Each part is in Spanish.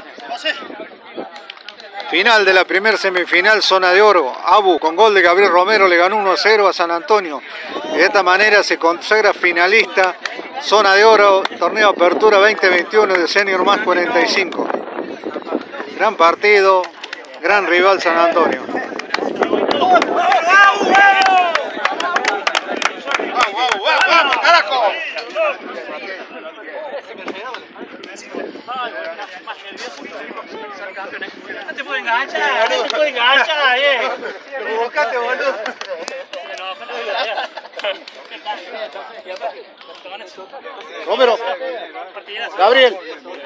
Final de la primera semifinal, zona de oro. Abu, con gol de Gabriel Romero, le ganó 1-0 a San Antonio. De esta manera se consagra finalista, zona de oro, torneo Apertura 2021 de Senior más 45. Gran partido, gran rival San Antonio. ¡Vamos, carajo! No te puedo enganchar, no te puedo enganchar, Te equivocaste, boludo. Romero, Gabriel.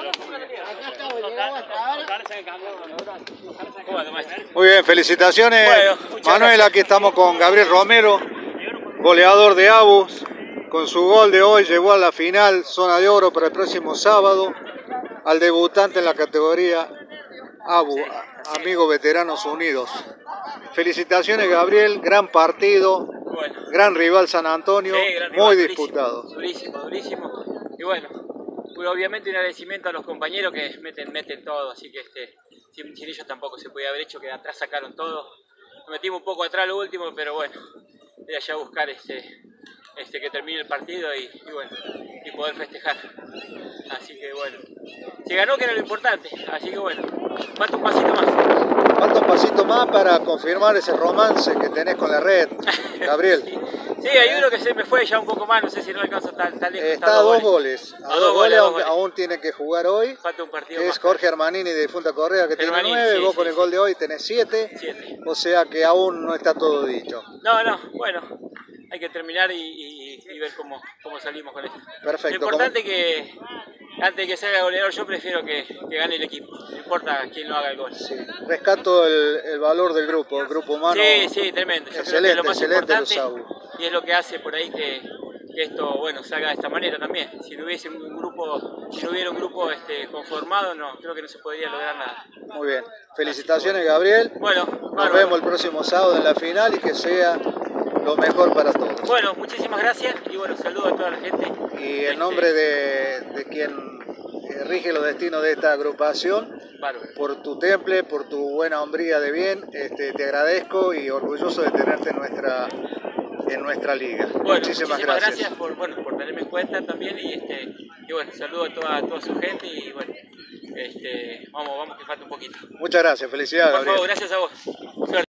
Muy bien, felicitaciones. Manuel, aquí estamos con Gabriel Romero, goleador de Abus. Con su gol de hoy llegó a la final, zona de oro para el próximo sábado, al debutante en la categoría Abu, Amigos Veteranos Unidos. Felicitaciones, Gabriel, gran partido, gran rival San Antonio, sí, muy disputado. Durísimo. Y bueno, obviamente un agradecimiento a los compañeros que meten todo, así que sin ellos tampoco se podía haber hecho, que de atrás sacaron todo. Nos metimos un poco atrás lo último, pero bueno, era ya buscar que termine el partido y poder festejar. Así que bueno, se ganó, que era lo importante, así que bueno, falta un pasito más. Falta un pasito más para confirmar ese romance que tenés con la red, Gabriel. Sí, hay uno que se me fue ya un poco más, no sé si no alcanza tan lejos. Está a dos goles. A dos goles, aún tiene que jugar hoy. Falta un partido es más. Jorge Armanini de Funta Correa, que tiene 9, sí, vos con el gol de hoy tenés 7. O sea que aún no está todo dicho. No, bueno, hay que terminar y ver cómo salimos con esto. Perfecto. Lo importante es que antes de que salga goleador, yo prefiero que gane el equipo, no importa quién lo haga el gol. Sí. Rescato el valor del grupo, el grupo humano. Sí, tremendo. Yo creo que es lo más importante y es lo que hace por ahí que esto salga de esta manera también. Si no hubiera un grupo conformado, creo que no se podría lograr nada. Muy bien. Felicitaciones, Gabriel. Nos vemos el próximo sábado en la final y que sea lo mejor para todos. Bueno, muchísimas gracias y saludos a toda la gente. Y en nombre de quien rige los destinos de esta agrupación, por tu temple, por tu buena hombría de bien, te agradezco y orgulloso de tenerte en nuestra liga. Muchísimas gracias por tenerme en cuenta también y saludo a toda su gente y vamos que falta un poquito. Muchas gracias, felicidades, Gabriel. Por favor, gracias a vos.